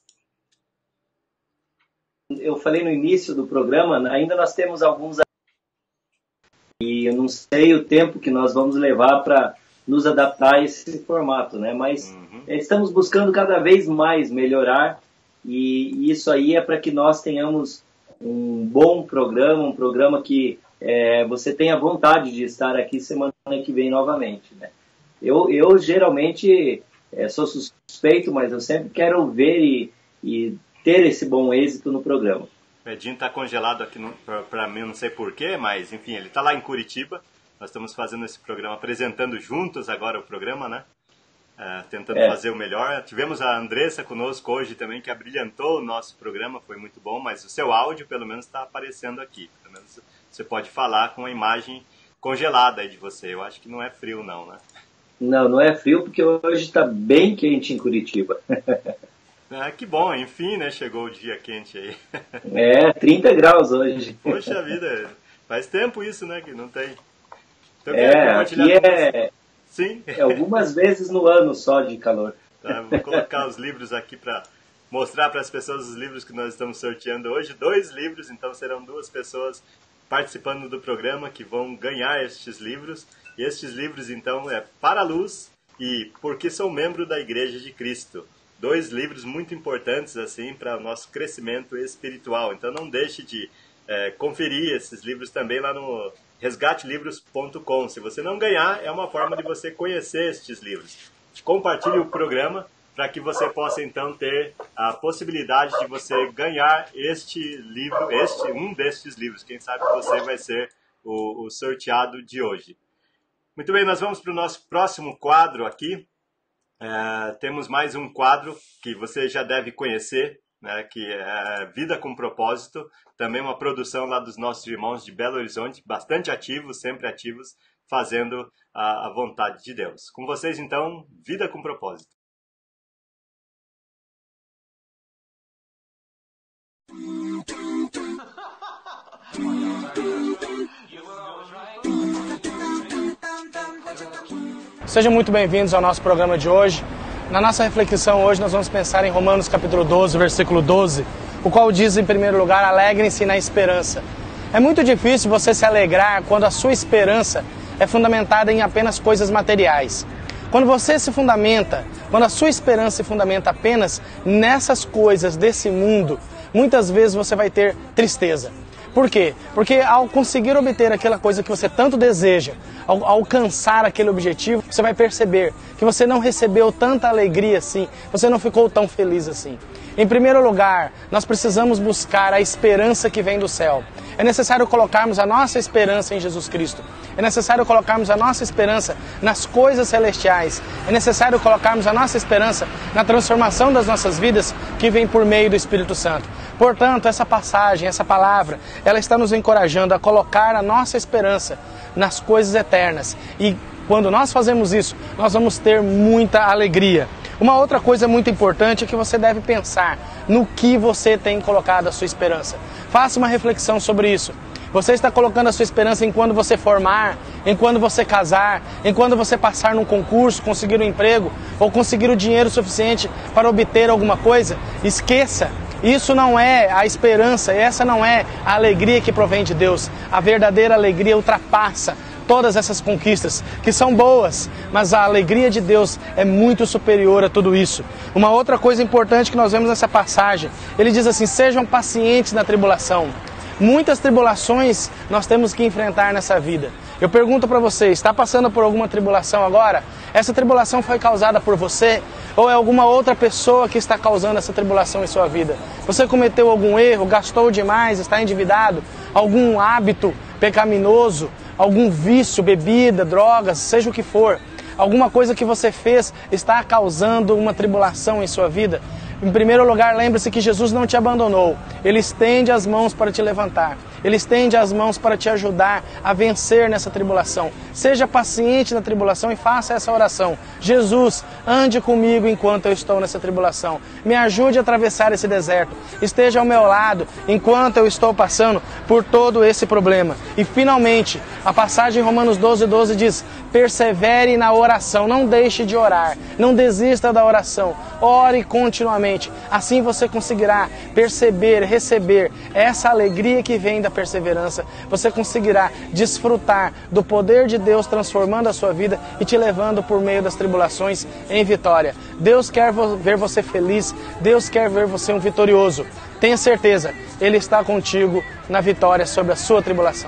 Eu falei no início do programa, ainda nós temos alguns... E eu não sei o tempo que nós vamos levar para nos adaptar a esse formato, né? Mas uhum. estamos buscando cada vez mais melhorar, e isso aí é para que nós tenhamos um bom programa, um programa que é, você tenha vontade de estar aqui semana que vem novamente, né? Eu, eu geralmente é, sou suspeito, mas eu sempre quero ver e, e ter esse bom êxito no programa. O Edinho está congelado aqui para mim, não sei porquê, mas enfim, ele está lá em Curitiba. Nós estamos fazendo esse programa, apresentando juntos agora o programa, né? É, tentando é. fazer o melhor. Tivemos a Andressa conosco hoje também, que abrilhantou o nosso programa, foi muito bom, mas o seu áudio pelo menos está aparecendo aqui. Pelo menos você pode falar com a imagem congelada aí de você. Eu acho que não é frio não, né? Não, não é frio porque hoje está bem quente em Curitiba. Ah, que bom, enfim, né? Chegou o dia quente aí. É, trinta graus hoje. Poxa vida, faz tempo isso, né? Que não tem. Então, é, aqui é, Sim. é algumas vezes no ano só de calor. Tá, vou colocar os livros aqui para mostrar para as pessoas os livros que nós estamos sorteando hoje. Dois livros, então serão duas pessoas participando do programa que vão ganhar estes livros. E estes livros, então, é Para a Luz e Porque Sou Membro da Igreja de Cristo. Dois livros muito importantes assim para o nosso crescimento espiritual. Então não deixe de é, conferir esses livros também lá no resgate livros ponto com. Se você não ganhar, é uma forma de você conhecer estes livros. Compartilhe o programa para que você possa então ter a possibilidade de você ganhar este livro, este um destes livros. Quem sabe você vai ser o, o sorteado de hoje. Muito bem, nós vamos para o nosso próximo quadro aqui. É, temos mais um quadro que você já deve conhecer, né, que é Vida com Propósito, também uma produção lá dos nossos irmãos de Belo Horizonte, bastante ativos, sempre ativos, fazendo a, a vontade de Deus. Com vocês, então, Vida com Propósito. Sejam muito bem-vindos ao nosso programa de hoje. Na nossa reflexão hoje nós vamos pensar em Romanos capítulo doze, versículo doze, o qual diz em primeiro lugar, alegrem-se na esperança. É muito difícil você se alegrar quando a sua esperança é fundamentada em apenas coisas materiais. Quando você se fundamenta, quando a sua esperança se fundamenta apenas nessas coisas desse mundo, muitas vezes você vai ter tristeza. Por quê? Porque ao conseguir obter aquela coisa que você tanto deseja, ao alcançar aquele objetivo, você vai perceber que você não recebeu tanta alegria assim, você não ficou tão feliz assim. Em primeiro lugar, nós precisamos buscar a esperança que vem do céu. É necessário colocarmos a nossa esperança em Jesus Cristo. É necessário colocarmos a nossa esperança nas coisas celestiais. É necessário colocarmos a nossa esperança na transformação das nossas vidas que vem por meio do Espírito Santo. Portanto, essa passagem, essa palavra, ela está nos encorajando a colocar a nossa esperança nas coisas eternas. E quando nós fazemos isso, nós vamos ter muita alegria. Uma outra coisa muito importante é que você deve pensar no que você tem colocado a sua esperança. Faça uma reflexão sobre isso. Você está colocando a sua esperança em quando você formar, em quando você casar, em quando você passar num concurso, conseguir um emprego ou conseguir o dinheiro suficiente para obter alguma coisa? Esqueça! Isso não é a esperança, essa não é a alegria que provém de Deus. A verdadeira alegria ultrapassa todas essas conquistas, que são boas, mas a alegria de Deus é muito superior a tudo isso. Uma outra coisa importante que nós vemos nessa passagem, ele diz assim, sejam pacientes na tribulação. Muitas tribulações nós temos que enfrentar nessa vida. Eu pergunto para você, está passando por alguma tribulação agora? Essa tribulação foi causada por você? Ou é alguma outra pessoa que está causando essa tribulação em sua vida? Você cometeu algum erro, gastou demais, está endividado? Algum hábito pecaminoso? Algum vício, bebida, drogas, seja o que for? Alguma coisa que você fez está causando uma tribulação em sua vida? Em primeiro lugar, lembre-se que Jesus não te abandonou. Ele estende as mãos para te levantar. Ele estende as mãos para te ajudar a vencer nessa tribulação. Seja paciente na tribulação e faça essa oração. Jesus, ande comigo enquanto eu estou nessa tribulação. Me ajude a atravessar esse deserto. Esteja ao meu lado enquanto eu estou passando por todo esse problema. E finalmente, a passagem em Romanos doze, doze diz, persevere na oração, não deixe de orar, não desista da oração, ore continuamente. Assim você conseguirá perceber, receber essa alegria que vem da perseverança. Você conseguirá desfrutar do poder de Deus transformando a sua vida e te levando por meio das tribulações em vitória. Deus quer ver você feliz, Deus quer ver você um vitorioso. Tenha certeza, Ele está contigo na vitória sobre a sua tribulação.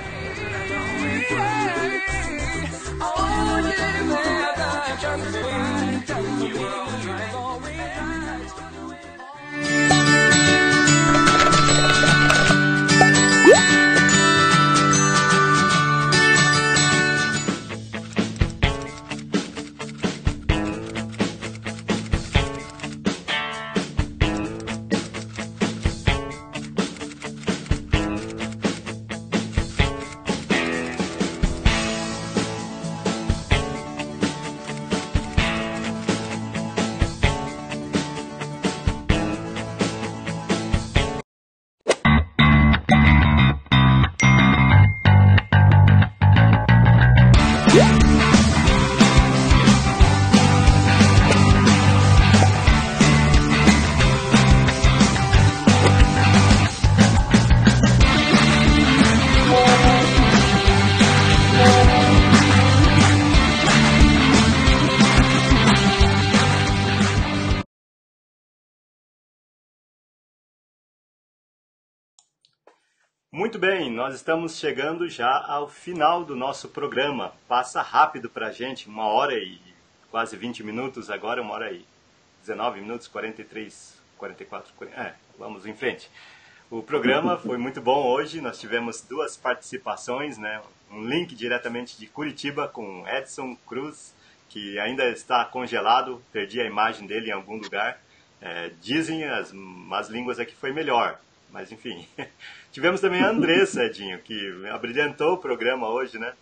Muito bem, nós estamos chegando já ao final do nosso programa. Passa rápido para a gente, uma hora e quase vinte minutos, agora uma hora e dezenove minutos, quarenta e três, quarenta e quatro, quarenta, é, vamos em frente. O programa foi muito bom hoje, nós tivemos duas participações, né? um link diretamente de Curitiba com Edson Cruz, que ainda está congelado, perdi a imagem dele em algum lugar. É, dizem as más línguas é que foi melhor, mas enfim. Tivemos também a Andressa, Edinho, que abrilhantou o programa hoje, né?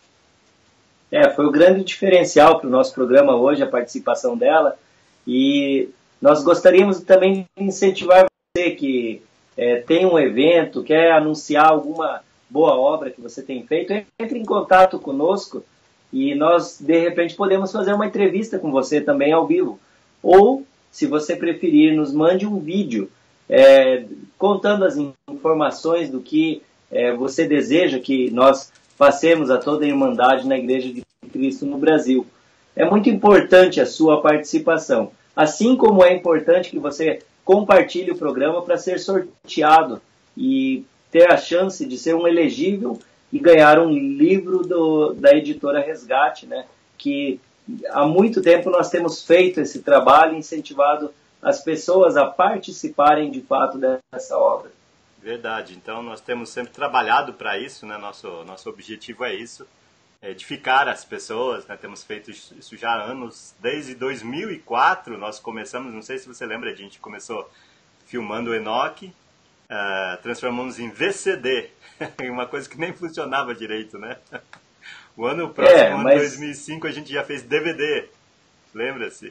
É, foi o grande diferencial para o nosso programa hoje, a participação dela, e nós gostaríamos também de incentivar você que é, tem um evento, quer anunciar alguma boa obra que você tem feito, entre em contato conosco e nós, de repente, podemos fazer uma entrevista com você também ao vivo. Ou, se você preferir, nos mande um vídeo é, contando as informações do que é, você deseja que nós passemos a toda a Irmandade na Igreja de Cristo no Brasil. É muito importante a sua participação, assim como é importante que você compartilhe o programa para ser sorteado e ter a chance de ser um elegível e ganhar um livro do, da editora Resgate, né? Que há muito tempo nós temos feito esse trabalho, incentivado as pessoas a participarem de fato dessa obra. Verdade, então nós temos sempre trabalhado para isso, né? Nosso, nosso objetivo é isso, é edificar as pessoas, né? Temos feito isso já há anos, desde dois mil e quatro nós começamos, não sei se você lembra, a gente começou filmando o Enoque, uh, transformamos em V C D, uma coisa que nem funcionava direito, né? O ano próximo, é, mas... ano dois mil e cinco, a gente já fez D V D, lembra-se?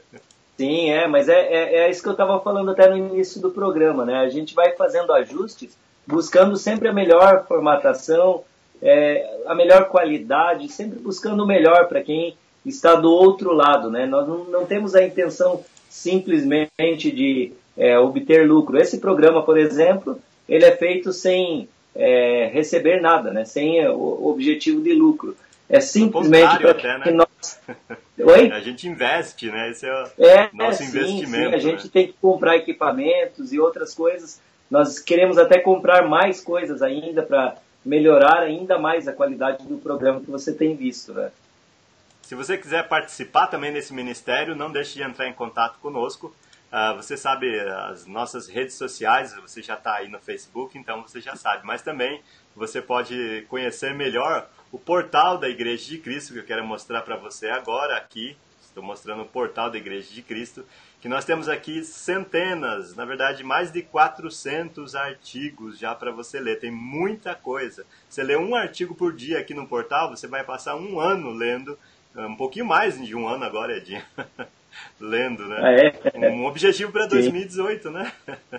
Sim, é, mas é, é, é isso que eu estava falando até no início do programa, né? A gente vai fazendo ajustes, buscando sempre a melhor formatação, é, a melhor qualidade, sempre buscando o melhor para quem está do outro lado, né? Nós não, não temos a intenção simplesmente de é, obter lucro. Esse programa, por exemplo, ele é feito sem é, receber nada, né? Sem o objetivo de lucro. É simplesmente para que né? nós... Oi? A gente investe, né? Esse é o é, nosso sim, investimento. Sim. A gente né? tem que comprar equipamentos e outras coisas. Nós queremos até comprar mais coisas ainda para melhorar ainda mais a qualidade do programa que você tem visto, né? Se você quiser participar também desse ministério, não deixe de entrar em contato conosco. Uh, você sabe as nossas redes sociais, você já está aí no Facebook, então você já sabe. Mas também você pode conhecer melhor o portal da Igreja de Cristo, que eu quero mostrar para você agora aqui. Estou mostrando o portal da Igreja de Cristo, que nós temos aqui centenas, na verdade mais de quatrocentos artigos já para você ler. Tem muita coisa. Você lê um artigo por dia aqui no portal, você vai passar um ano lendo, um pouquinho mais de um ano agora, Edinho. Lendo, né? Ah, é? Um objetivo para dois mil e dezoito, né?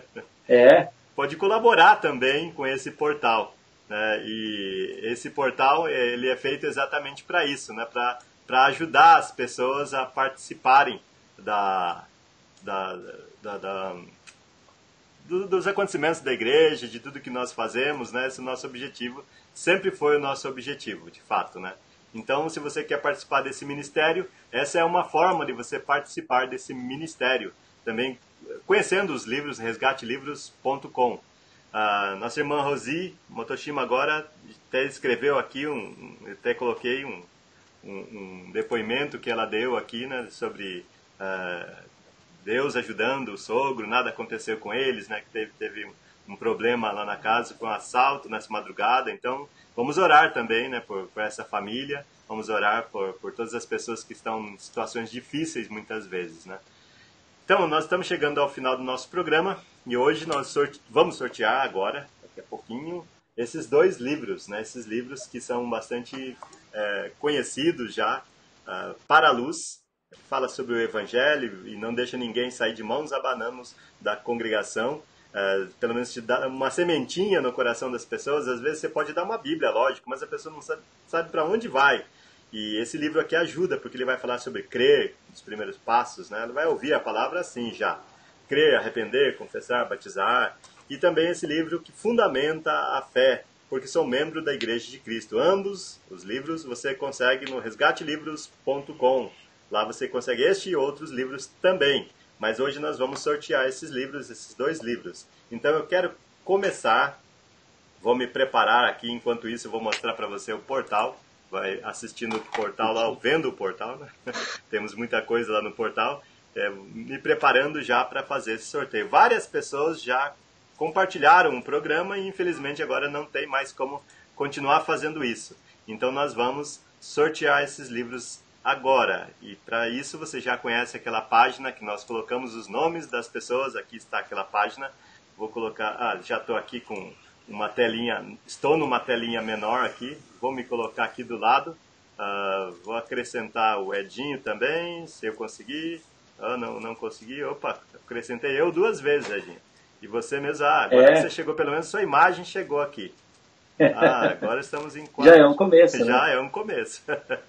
É. Pode colaborar também com esse portal, né? E esse portal, ele é feito exatamente para isso, né? Para para ajudar as pessoas a participarem da, da, da, da do, dos acontecimentos da igreja, de tudo que nós fazemos, né? Esse é o nosso objetivo, sempre foi o nosso objetivo, de fato, né? Então, se você quer participar desse ministério, essa é uma forma de você participar desse ministério. Também conhecendo os livros, resgate livros ponto com. A nossa irmã Rosi Motoshima agora até escreveu aqui, um, até coloquei um, um, um depoimento que ela deu aqui, né, sobre uh, Deus ajudando o sogro, nada aconteceu com eles, né, que teve, teve um problema lá na casa com um assalto nessa madrugada. Então, vamos orar também, né, por, por essa família, vamos orar por, por todas as pessoas que estão em situações difíceis muitas vezes, né. Então, nós estamos chegando ao final do nosso programa e hoje nós sorte... vamos sortear agora, daqui a pouquinho, esses dois livros, né, esses livros que são bastante é, conhecidos já, uh, Para a Luz, fala sobre o Evangelho e não deixa ninguém sair de mãos abanando da congregação. Uh, pelo menos te dá uma sementinha no coração das pessoas. Às vezes você pode dar uma Bíblia, lógico, mas a pessoa não sabe, sabe para onde vai. E esse livro aqui ajuda, porque ele vai falar sobre crer, os primeiros passos, né? Ela vai ouvir a palavra assim já. Crer, arrepender, confessar, batizar. E também esse livro que fundamenta a fé, porque sou membro da Igreja de Cristo. Ambos os livros você consegue no resgate livros ponto com. Lá você consegue este e outros livros também. Mas hoje nós vamos sortear esses livros, esses dois livros. Então eu quero começar, vou me preparar aqui, enquanto isso eu vou mostrar para você o portal. Vai assistindo o portal lá, vendo o portal, né? Temos muita coisa lá no portal. É, me preparando já para fazer esse sorteio. Várias pessoas já compartilharam o programa e infelizmente agora não tem mais como continuar fazendo isso. Então nós vamos sortear esses livros agora. E para isso você já conhece aquela página que nós colocamos os nomes das pessoas. Aqui está aquela página. Vou colocar... Ah, já estou aqui com uma telinha... Estou numa telinha menor aqui. Vou me colocar aqui do lado. Uh, vou acrescentar o Edinho também, se eu conseguir. Ah, não, não consegui. Opa, acrescentei eu duas vezes, Edinho. E você mesmo, ah, agora é. Você chegou, pelo menos sua imagem chegou aqui. Ah, agora estamos em quatro. Já é um começo, Já né? é um começo.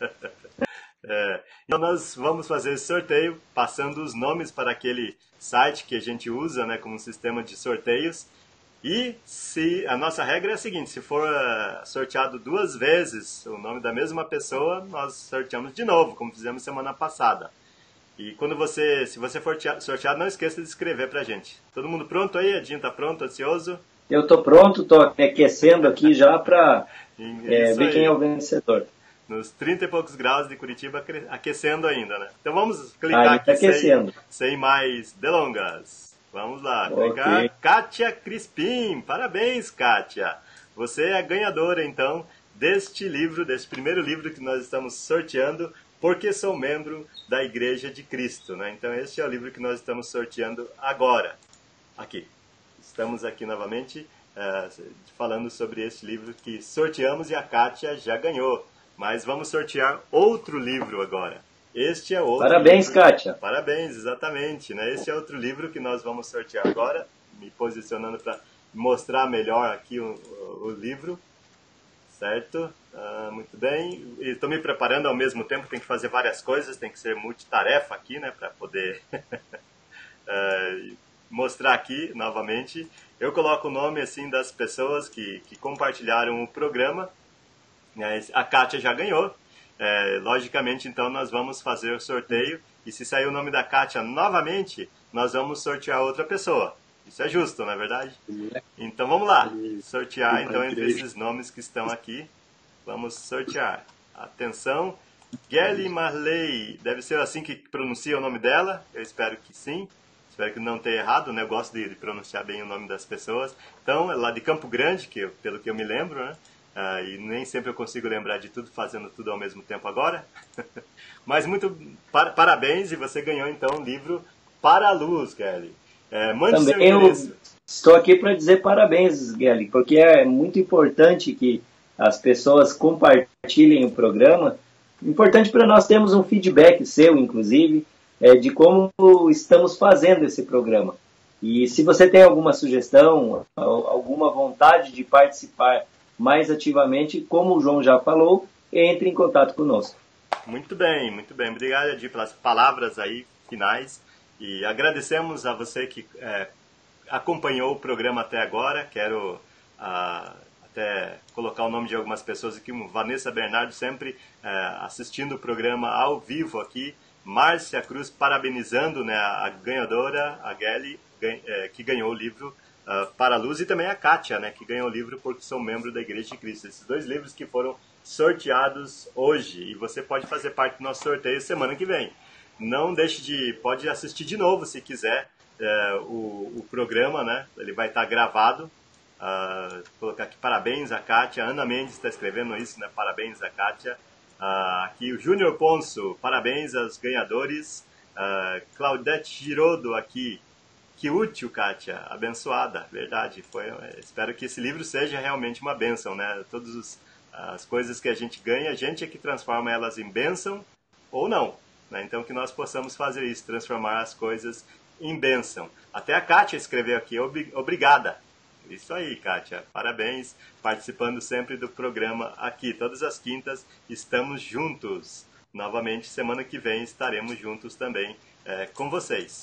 É. Então nós vamos fazer esse sorteio, passando os nomes para aquele site que a gente usa, né, como sistema de sorteios. E se a nossa regra é a seguinte, se for uh, sorteado duas vezes o nome da mesma pessoa, nós sorteamos de novo, como fizemos semana passada. E quando você, se você for sorteado, não esqueça de escrever pra gente. Todo mundo pronto aí? Edinho tá pronto, ansioso? Eu tô pronto, tô aquecendo aqui já para é, ver quem é o vencedor. Nos trinta e poucos graus de Curitiba, aquecendo ainda, né? Então vamos clicar ah, aqui tá aquecendo. Sem, sem mais delongas. Vamos lá, clicar. Okay. Kátia Crispim, parabéns, Kátia. Você é a ganhadora, então, deste livro, deste primeiro livro que nós estamos sorteando, Porque Sou Membro da Igreja de Cristo, né? Então este é o livro que nós estamos sorteando agora. Aqui. Estamos aqui novamente uh, falando sobre este livro que sorteamos e a Kátia já ganhou. Mas vamos sortear outro livro agora. Este é outro Parabéns, livro. Kátia. Parabéns, exatamente. Né? Este é outro livro que nós vamos sortear agora. Me posicionando para mostrar melhor aqui o, o, o livro. Certo? Uh, muito bem. Estou me preparando ao mesmo tempo. Tem que fazer várias coisas. Tem que ser multitarefa aqui, né? Para poder uh, mostrar aqui novamente. Eu coloco o nome assim das pessoas que, que compartilharam o programa. A Kátia já ganhou. É, logicamente, então, nós vamos fazer o sorteio. E se sair o nome da Kátia novamente, nós vamos sortear outra pessoa. Isso é justo, não é verdade? Então, vamos lá. Sortear, então, entre esses nomes que estão aqui. Vamos sortear. Atenção. Gelly Marley. Deve ser assim que pronuncia o nome dela. Eu espero que sim. Espero que não tenha errado, né? Eu gosto de, de pronunciar bem o nome das pessoas. Então, é lá de Campo Grande, que eu, pelo que eu me lembro, né? Uh, e nem sempre eu consigo lembrar de tudo, fazendo tudo ao mesmo tempo agora. Mas muito par parabéns, e você ganhou então um livro Para a Luz, Gelly. É, mande Também seu endereço. Eu estou aqui para dizer parabéns, Gelly, porque é muito importante que as pessoas compartilhem o programa. Importante para nós termos um feedback seu, inclusive, é, de como estamos fazendo esse programa. E se você tem alguma sugestão, alguma vontade de participar mais ativamente, como o João já falou, entre em contato conosco. Muito bem, muito bem. Obrigado, Edir, pelas palavras aí finais. E agradecemos a você que é, acompanhou o programa até agora. Quero ah, até colocar o nome de algumas pessoas aqui. Vanessa Bernardo, sempre é, assistindo o programa ao vivo aqui. Márcia Cruz, parabenizando, né, a ganhadora, a Gelly, é, que ganhou o livro Uh, Para a Luz, e também a Kátia, né, que ganhou o livro Porque Sou Membro da Igreja de Cristo. Esses dois livros que foram sorteados hoje, e você pode fazer parte do nosso sorteio semana que vem. Não deixe de, pode assistir de novo se quiser uh, o, o programa, né, ele vai estar gravado. Uh, vou colocar aqui parabéns a Kátia, Ana Mendes está escrevendo isso, né, parabéns a Kátia. Uh, aqui o Júnior Ponço, parabéns aos ganhadores. Uh, Claudete Girodo aqui. Que útil, Kátia, abençoada, verdade. Foi, espero que esse livro seja realmente uma bênção, né? Todas os, as coisas que a gente ganha, a gente é que transforma elas em bênção ou não, né? Então que nós possamos fazer isso, transformar as coisas em bênção. Até a Kátia escreveu aqui, obrigada. Isso aí, Kátia, parabéns, participando sempre do programa aqui. Todas as quintas estamos juntos. Novamente, semana que vem estaremos juntos também é, com vocês.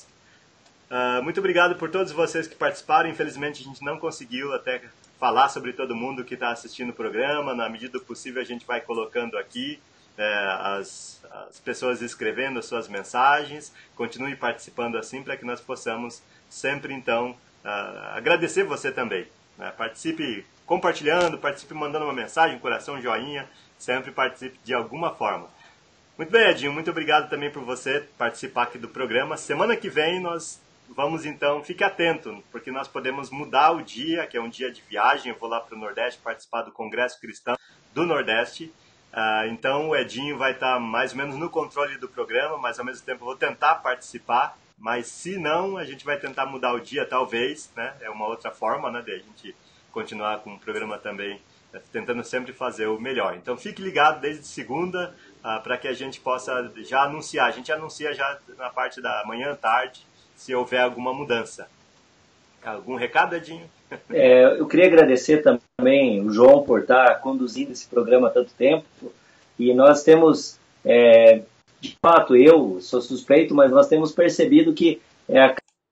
Uh, muito obrigado por todos vocês que participaram. Infelizmente a gente não conseguiu até falar sobre todo mundo que está assistindo o programa. Na medida do possível a gente vai colocando aqui é, as, as pessoas escrevendo as suas mensagens. Continue participando assim para que nós possamos sempre então uh, agradecer você também, né? Participe compartilhando, participe mandando uma mensagem, coração, joinha. Sempre participe de alguma forma. Muito bem, Edinho, muito obrigado também por você participar aqui do programa. Semana que vem nós vamos então, fique atento, porque nós podemos mudar o dia, que é um dia de viagem. Eu vou lá para o Nordeste participar do Congresso Cristão do Nordeste. Uh, então o Edinho vai estar mais ou menos no controle do programa, mas ao mesmo tempo eu vou tentar participar, mas se não, a gente vai tentar mudar o dia talvez, né? É uma outra forma, né, de a gente continuar com o programa também, tentando sempre fazer o melhor. Então fique ligado desde segunda, uh, para que a gente possa já anunciar. A gente anuncia já na parte da manhã, tarde, se houver alguma mudança. Algum recado, Edinho? É, eu queria agradecer também o João por estar conduzindo esse programa há tanto tempo. E nós temos, é, de fato, eu sou suspeito, mas nós temos percebido que é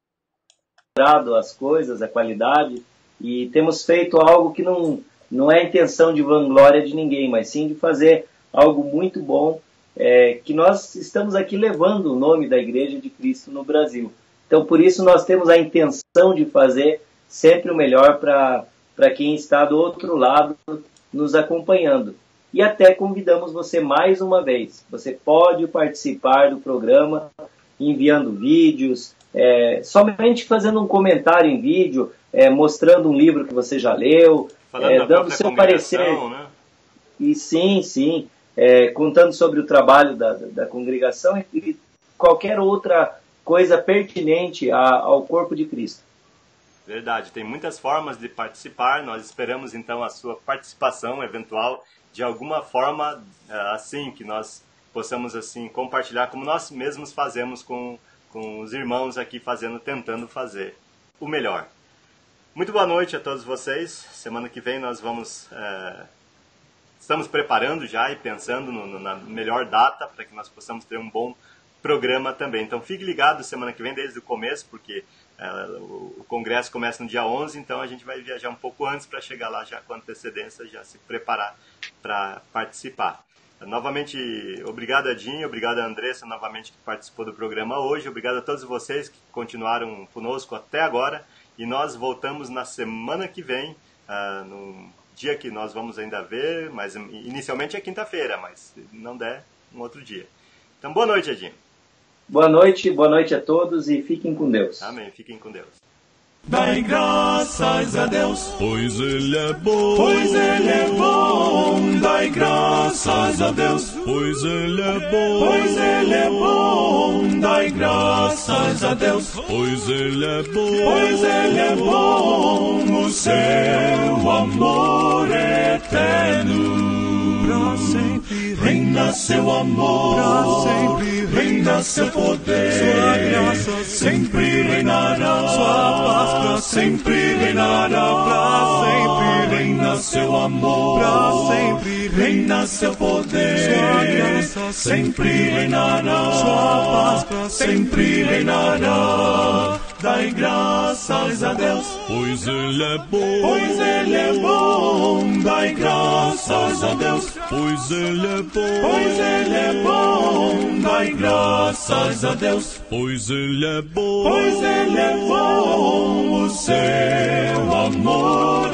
acabado as coisas, a qualidade, e temos feito algo que não, não é intenção de vanglória de ninguém, mas sim de fazer algo muito bom, é, que nós estamos aqui levando o nome da Igreja de Cristo no Brasil. Então, por isso, nós temos a intenção de fazer sempre o melhor para quem está do outro lado nos acompanhando. E até convidamos você mais uma vez. Você pode participar do programa enviando vídeos, é, somente fazendo um comentário em vídeo, é, mostrando um livro que você já leu, é, dando seu parecer. Né? E sim, sim, é, contando sobre o trabalho da, da congregação e, e qualquer outra coisa pertinente a, ao corpo de Cristo. Verdade, tem muitas formas de participar, nós esperamos então a sua participação eventual de alguma forma assim, que nós possamos assim compartilhar como nós mesmos fazemos com, com os irmãos aqui fazendo, tentando fazer o melhor. Muito boa noite a todos vocês, semana que vem nós vamos, é, estamos preparando já e pensando no, no, na melhor data para que nós possamos ter um bom programa também. Então fique ligado semana que vem desde o começo, porque uh, o, o congresso começa no dia onze, então a gente vai viajar um pouco antes para chegar lá já com antecedência, já se preparar para participar. Uh, novamente, obrigado Edinho, obrigado a Andressa novamente que participou do programa hoje, obrigado a todos vocês que continuaram conosco até agora, e nós voltamos na semana que vem, uh, num dia que nós vamos ainda ver, mas inicialmente é quinta-feira, mas se não der, um outro dia. Então boa noite, Edinho. Boa noite, boa noite a todos e fiquem com Deus. Amém, fiquem com Deus. Dai graças a Deus, pois Ele é bom, pois Ele é bom. Dai graças a Deus, pois Ele é bom, pois Ele é bom. Dai graças a Deus, pois Ele é bom, pois Ele é bom. O seu amor eterno pra sempre reina, seu amor pra sempre reina, seu poder, sua graça sempre reinará, sua paz pra sempre reinará, pra sempre reina, seu amor pra sempre reina, seu poder, sua graça sempre reinará, sua paz pra sempre reinará. Dai graças a Deus, pois Ele é bom, pois Ele é bom. Dai graças a Deus, pois Ele é bom, pois Ele é bom. Dai graças a Deus, pois Ele é bom, pois Ele é bom. O seu amor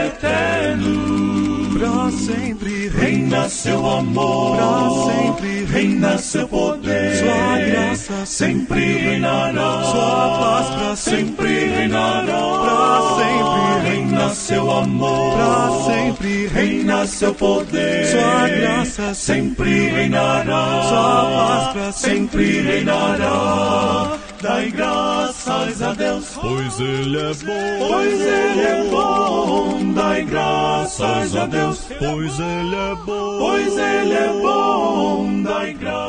eterno pra sempre reina, seu amor pra sempre reina, seu poder, sua graça sempre reinará, sua paz pra sempre reinará, pra sempre reina, seu amor pra sempre reina, seu poder, sua graça sempre reinará, sua paz pra sempre reinará. Dai graças a Deus, pois Ele é bom, pois Ele é bom. Dai graças a Deus, pois Ele é bom, pois Ele é bom. Dai graças